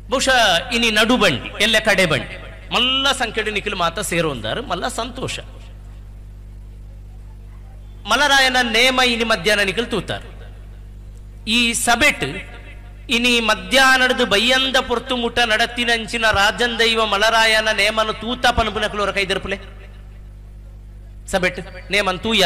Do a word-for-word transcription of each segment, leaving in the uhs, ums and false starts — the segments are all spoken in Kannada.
ಬಹುಶಃ ಇನಿ ನಡು ಬಂಡಿ ಎಲ್ಲ ಕಡೆ ಬಂಡಿ ಮಲ್ಲ ಸಂಖ್ಯೆ ನಿಖಿಲ್ ಮಾತ ಸೇರೊಂದಾರು ಮಲ್ಲ ಸಂತೋಷ ಮಲರಾಯನ ನೇಮ ಇನಿ ಮಧ್ಯಾಹ್ನ ನಿಖಿಲ್ ತೂತಾರು ಈ ಸಬೆಟ್ ಇನಿ ಮಧ್ಯಾಹ್ನದ ಬಯ್ಯಂದ ಪೊರ್ತು ಮುಟ ನಡತಿನಂಚಿನ ರಾಜಂದೈವ ಮಲರಾಯನ ನೇಮನು ತೂತ ಪನಪುನಕಲೋರ ಕೈದರ್ಪಲೆ ಸಬೆಟ್ ನೇಮನ್ ತೂಯ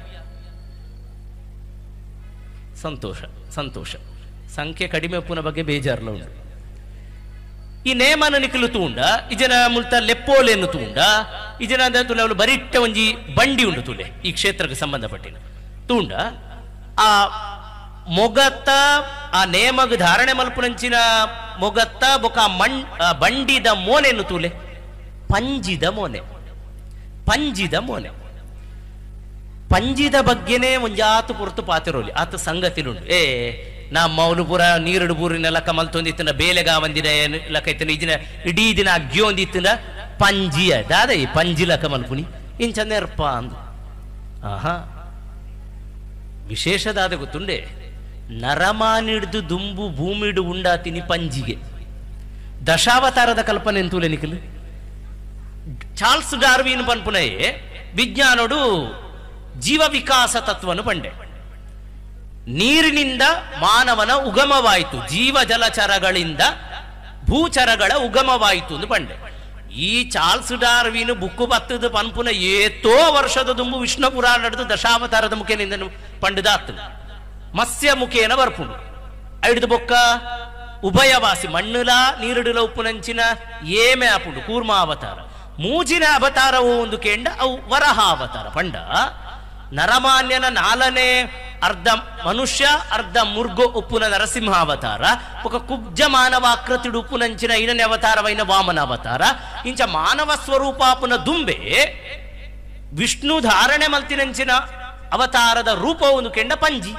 ಸಂತೋಷ ಸಂತೋಷ ಸಂಖ್ಯೆ ಕಡಿಮೆ ಒಪ್ಪುನ ಬಗ್ಗೆ ಬೇಜಾರ್ಲ ಉಂಟು ಈ ನೇಮನ ನಿಖಲು ತೂಂಡ ಇಜನ ಮುಲ್ತ ಲೆಪ್ಪೋಲೆನ್ನು ತೂಂಡ ಇಜನ ತುಲೆ ಅವಳು ಬರಿಟ್ಟ ಒಂಜಿ ಬಂಡಿ ಉಂಡು ತುಲೆ ಈ ಕ್ಷೇತ್ರಕ್ಕೆ ಸಂಬಂಧಪಟ್ಟಿನ ತೂಂಡ ಆ ಮೊಗತ್ತ ಆ ನೇಮಗ ಧಾರಣೆ ಮಲ್ಪುನಂಚಿನ ಮೊಗತ್ತ ಬೊಕ ಮಣ್ ಬಂಡಿದ ಮೋನೆನ್ನು ತೂಲೆ ಪಂಜಿದ ಮೋನೆ ಪಂಜಿದ ಮೋನೆ ಪಂಜಿದ ಬಗ್ಗೆನೇ ಒಂಜಾತು ಪುರತು ಪಾತಿರೋಲಿ ಆತ ಸಂಗತಿಲುಂಡು ಏ ನಾ ಮೌಲು ಪುರ ನೀರುಡು ಬೂರಿನ ಕಮಲ್ತೊಂದಿತ್ತಿನ ಬೇಲೆಗ ಬಂದಿನ ಲಕ್ಕೈತಿನ ಇದಿನ ಇಡೀ ದಿನ ಅಗ್ಗಿ ಒಂದಿತ್ತಿನ ಪಂಜಿಯ ದಾದ ಈ ಪಂಜಿ ಲಕ ಮಲ್ಪುನಿ ಇಂಚನ್ನೇರ್ಪ ಅಂದು ಆಹಾ ವಿಶೇಷದಾದ ಗೊತ್ತುಂಡೆ ನರಮಾನಿಡ್ದು ದುಂಬು ಭೂಮಿಡು ಉಂಡಾತಿನಿ ಪಂಜಿಗೆ ದಶಾವತಾರದ ಕಲ್ಪನೆ ಅಂತೂಲೆ ನಿಖಿಲ್ ಚಾರ್ಲ್ಸ್ ಡಾರ್ವಿನ್ ಪನ್ಪುನಯೇ ವಿಜ್ಞಾನೋಡು ಜೀವ ವಿಕಾಸ ತತ್ವನು ಪಂಡೆ ನೀರಿನಿಂದ ಮಾನವನ ಉಗಮವಾಯಿತು ಜೀವ ಜಲಚರಗಳಿಂದ ಭೂಚರಗಳ ಉಗಮವಾಯಿತು ಎಂದು ಪಂಡೆ ಈ ಚಾರ್ಲ್ಸ್ ಡಾರ್ವಿನ್ ಬುಕ್ಕು ಬತ್ತದ ಪನ್ಪುನ ಏತೋ ವರ್ಷದ ದುಂಬು ವಿಷ್ಣು ಪುರಾಣ ನಡೆದು ದಶಾವತಾರದ ಮುಖೇನಿಂದ ಪಂಡದಾತ್ ಮತ್ಸ್ಯ ಮುಖೇನ ಬರ್ಪುಂಡು ಐಡ್ದು ಬೊಕ್ಕ ಉಭಯವಾಸಿ ಮಣ್ಣುಲ ನೀರುಡುಲ ಉಪ್ಪುನಂಚಿನ ಏಮೆ ಆಪುಂಡು ಕೂರ್ಮಾವತಾರ ಮೂಜಿನ ಅವತಾರವು ಒಂದು ಕೇಂಡ ಅವು ವರಹ ಅವತಾರ ಪಂಡ ನರಮಾನ್ಯನ ನಾಲನೇ ಅರ್ಧ ಮನುಷ್ಯ ಅರ್ಧ ಮುರ್ಗೋ ಉಪ್ಪುನ ನರಸಿಂಹಾವತಾರ ఒక ಕುಬ್ಜ ಮಾನವಾಕೃತಿಡು ಉಪ್ಪುನಂಚಿನ ಐನನೇ ಅವತಾರವೈನ ವಾಮನ ಅವತಾರ ಇಂಚ ಮಾನವ ಸ್ವರೂಪಾಪುನ ದುಂಬೆ ವಿಷ್ಣು ಧಾರಣೆ ಮಲ್ತಿನಂಚಿನ ಅವತಾರದ ರೂಪ ಒಂದು ಕೆಂಡ ಪಂಜಿ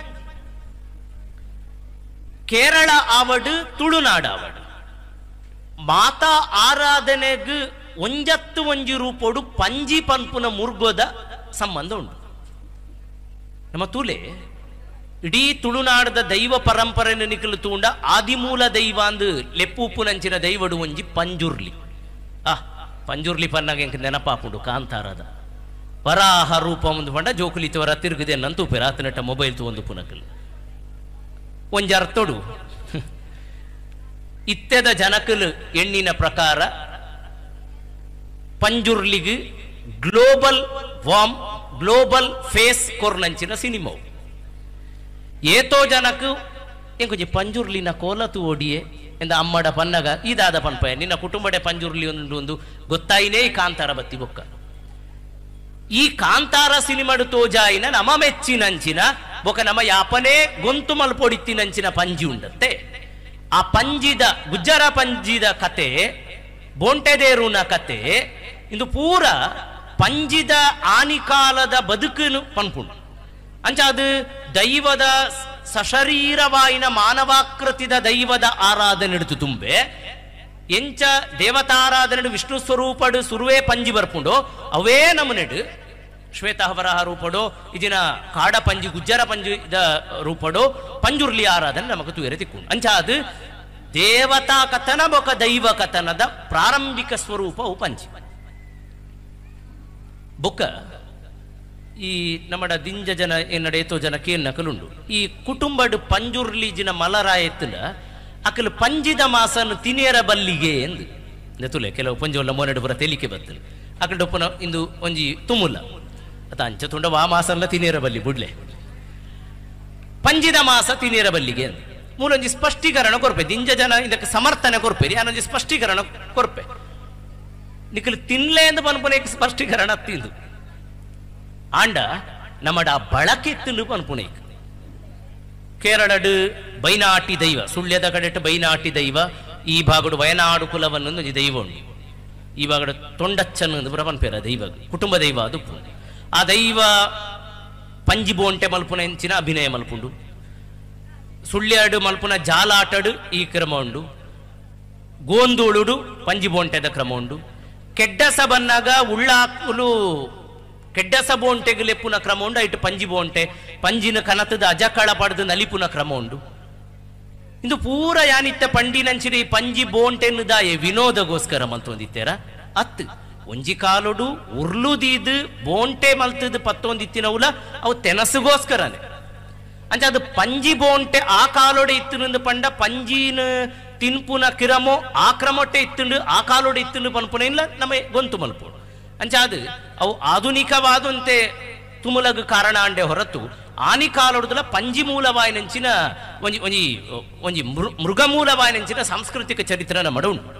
ಕೇರಳ ಆವಡು ತುಳುನಾಡು ಆವಡು ಮಾತಾ ಆರಾಧನೆಗೆ ಒಂಜತ್ತು ಒಂಜಿ ರೂಪೋಡು ಪಂಜಿ ಪನ್ಪುನ ಮುರ್ಗೋದ ಸಂಬಂಧ ಉಂಟು ನಮ್ಮ ತೂಲೆ ಇಡೀ ತುಳುನಾಡದ ದೈವ ಪರಂಪರೆಯನ್ನು ನಿಖಲು ತೂಂಡ ಆದಿಮೂಲ ದೈವ ಅಂದು ಲೆಪ್ಪುಪ್ಪುನಂಚಿನ ದೈವಡು ಒಂಜಿ ಪಂಜುರ್ಲಿ ಆ ಪಂಜುರ್ಲಿ ಪನ್ನಾಗ ಎಂಕ ನೆನಪಾಪುಂಡು ಕಾಂತಾರದ ವರಾಹ ರೂಪ ಒಂದು ಪಂಡ ಜೋಕುಲಿತವರ ತಿರುಗಿದೆ ನಂತೂ ಪೆರಾತನಟ ಮೊಬೈಲ್ ತು ಒಂದು ಪುನಕಲ್ ಒಂಜಿ ಅರ್ಥೋಡು ಇತ್ತೆದ ಜನಕಲು ಎಣ್ಣಿನ ಪ್ರಕಾರ ಪಂಜುರ್ಲಿಗ್ ಗ್ಲೋಬಲ್ ವಾಮ್ ಗ್ಲೋಬಲ್ ಫೇಸ್ ಕೊರ್ನಂಚಿನ ಸಿನಿಮಾ ಏತೋ ಜನಕು ಎಂಕೊಂಚಿ ಪಂಜುರ್ಲಿನ ಕೋಲತು ಓಡಿಯೇ ಎಂದ ಅಮ್ಮಡ ಪನ್ನಗ ಇದಾದ ಪನ್ಪಯ ನಿನ್ನ ಕುಟುಂಬಡೆ ಪಂಜುರ್ಲಿ ಒಂದು ಒಂದು ಗೊತ್ತಾಯಿನೇ ಈ ಕಾಂತಾರ ಬತ್ತಿ ಬೊಕ್ಕ ಈ ಕಾಂತಾರ ಸಿನಿಮಾಡು ತೋಜಾಯಿನ ನಮ ಮೆಚ್ಚಿನಂಚಿನ ಬೊಕ ನಮ ಯಾಪನೇ ಗೊಂತು ಮಲ್ಪೊಡಿತ್ತಿನಂಚಿನ ಪಂಜಿ ಉಂಡತ್ತೆ ಆ ಪಂಜಿದ ಗುಜ್ಜರ ಪಂಜಿದ ಕತೆ ಬೋಂಟೆದೇರುನ ಕತೆ ಇಂದು ಪೂರ ಪಂಜಿದ ಆನಿಕಾಲದ ಬದುಕನು ಪನ್ಪುಂಡು ಅಂಚ ಅದು ದೈವದ ಸಶರೀರವಾಯಿನ ಮಾನವಾಕೃತಿದ ದೈವದ ಆರಾಧನೆ ಹಿಡಿದು ತುಂಬೆ ಎಂಚ ದೇವತಾರಾಧನೆ ವಿಷ್ಣು ಸ್ವರೂಪಡು ಸುರುವೆ ಪಂಜಿ ಬರ್ಪುಂಡು ಅವೇ ನಮನೆಡು ಶ್ವೇತವರಹ ರೂಪಡು ಇದಿನ ಕಾಡ ಪಂಜಿ ಗುಜ್ಜರ ಪಂಜಿದ ರೂಪಡು ಪಂಜುರ್ಲಿ ಆರಾಧನೆ ನಮಗೆ ತೂಯರೆ ತಿಕ್ಕೊಂಡು ಅಂಚ ಅದು ದೇವತಾ ಕಥನ ಬೊಕ ದೈವ ಕಥನದ ಪ್ರಾರಂಭಿಕ ಸ್ವರೂಪವು ಪಂಜಿ ಬೊಕ್ಕ ಈ ನಮ್ಮಡ ದಿಂಜ ಜನ ಏನಡೇತೋ ಜನ ಕೇನ್ ನಕಲುಂಡು ಈ ಕುಟುಂಬಡು ಪಂಜುರ್ಲಿಜಿನ ಮಲರಾಯತ್ತನ ಅಕಲು ಪಂಜಿದ ಮಾಸನ್ನು ತಿನಿಯರ ಬಲ್ಲಿಗೆ ಎಂದು ನೆತುಲೆ ಕೆಲವು ಪಂಜೋಲ್ಲ ಮೋನೆಡು ಬರ ತೆಲಿಕೆ ಬರ್ತದೆ ಅಕಲ್ ಒಪ್ಪನ ಇಂದು ಒಂಜಿ ತುಮುಲ ಅತ ಅಂಚ ತುಂಡ ವಾ ಮಾಸಲ್ಲ ತಿನಿಯರ ಬಲ್ಲಿ ಬುಡ್ಲೆ ಪಂಜಿದ ಮಾಸ ತಿನಿಯರ ಬಲ್ಲಿಗೆ ಎಂದು ಮೂಲೊಂಜಿ ಸ್ಪಷ್ಟೀಕರಣ ಕೊರ್ಪೆ ದಿಂಜ ಜನ ಇದಕ್ಕೆ ಸಮರ್ಥನೆ ಕೊರ್ಪೇರಿ ಅನ್ನೊಂಜಿ ಸ್ಪಷ್ಟೀಕರಣ ಕೊರ್ಪೆ ನಿಖಲು ತಿನ್ಲೆ ಎಂದು ಪನ್ಪುನ ಸ್ಪಷ್ಟೀಕರಣ ತಿಂದು ಆಂಡ ನಮ್ಮಡ ಬಳಕೆತ್ತು ಪನ್ಪುಣ ಕೇರಳಡು ಬೈನಾಟಿ ದೈವ ಸುಳ್ಯದ ಕಡೆಟ್ಟು ಬೈನಾಟಿ ದೈವ ಈ ಭಾಗಡು ವಯನಾಡು ಕುಲವನ್ನು ದೈವ ಉಂಡು ಈ ಭಾಗಡು ತೊಂಡಚ್ಚನ್ನು ಪನ್ಪೇರ ದೈವ ಕುಟುಂಬ ದೈವ ಅದು ಆ ದೈವ ಪಂಜಿ ಬೋಂಟೆ ಮಲ್ಪುನ ಎಂಚಿನ ಅಭಿನಯ ಮಲ್ಪುಂಡು ಸುಳ್ಯಾಡು ಮಲ್ಪುನ ಜಾಲಾಟಡು ಈ ಕ್ರಮ ಉಂಡು ಗೋಂದೂಳುಡು ಪಂಜಿ ಬೋಂಟೆದ ಕ್ರಮ ಉಂಡು ಕೆಡ್ಡಸ ಬನ್ನಾಗ ಉಳ್ಳಾಕುಲು ಕೆಡ್ಡಸ ಬೋಂಟೆಗೆ ಲೆಪ್ಪುನ ಕ್ರಮ ಉಂಡು ಐಟು ಪಂಜಿ ಬೋಂಟೆ ಪಂಜಿನ ಕನತದ ಅಜಕಳ ಪಡೆದು ನಲಿಪುನ ಕ್ರಮ ಉಂಡು ಇಂದು ಪೂರ ಯಾನಿತ್ತ ಪಂಡಿನಂಚಿರಿ ಪಂಜಿ ಬೋಂಟೆನ್ನುದಾಯೆ ವಿನೋದಗೋಸ್ಕರ ಮಲ್ತೊಂದಿತ್ತೇರ ಅತ್ತು ಒಂಜಿ ಕಾಲೊಡು ಉರ್ಲುದೀದು ಬೋಂಟೆ ಮಲ್ತದ ಪತ್ತೊಂದಿತ್ತಿನವುಲ ಅವು ತೆನಸುಗೋಸ್ಕರನೇ ಅಂಚ ಅದು ಪಂಜಿ ಬೋಂಟೆ ಆ ಕಾಲೊಡೆ ಇತ್ತು ಪಂಡ ಪಂಜಿನ ತಿನ್ಪುನ ಕಿರಮೋ ಆ ಕ್ರಮೊಟ್ಟೆ ಇತ್ತುಂಡು ಆ ಕಾಲೊಡೆ ಇತ್ತುಂಡು ಪನ್ಪುನ ಇಲ್ಲ ನಮ್ಮ ಗೊಂತು ಮಲ್ಪೋಡು ಅಂಚ ಅದು ಅವು ಆಧುನಿಕವಾದಂತೆ ತುಮುಲಗ ಕಾರಣ ಅಂಡೆ ಹೊರತು ಆನಿ ಕಾಲೊಡ್ದಲ ಪಂಜಿ ಮೂಲವಾಯಿನಂಚಿನ ಒಂಜಿ ಒಂಜಿ ಒಂಜಿ ಮೃಗ ಮೂಲವಾಯಿನಂಚಿನ ಸಾಂಸ್ಕೃತಿಕ ಚರಿತ್ರೆ ನಮ್ಮಡ ಉಂಟು.